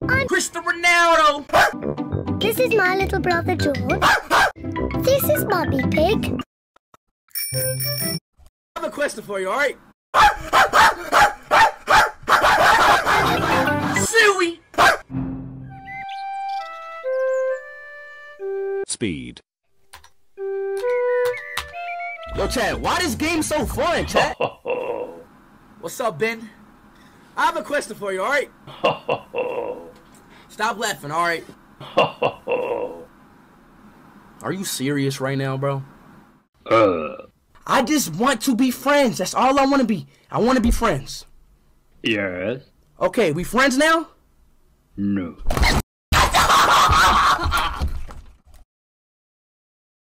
I'm Cristiano Ronaldo. This is my little brother George. This is Bobby Pig. I have a question for you, alright? Suey! Speed. Yo, Chad, why this game so fun, Chad? What's up, Ben? I have a question for you, alright? Stop laughing, alright? Are you serious right now, bro? I just want to be friends. That's all I want to be. I want to be friends. Yes. Okay, we friends now? No.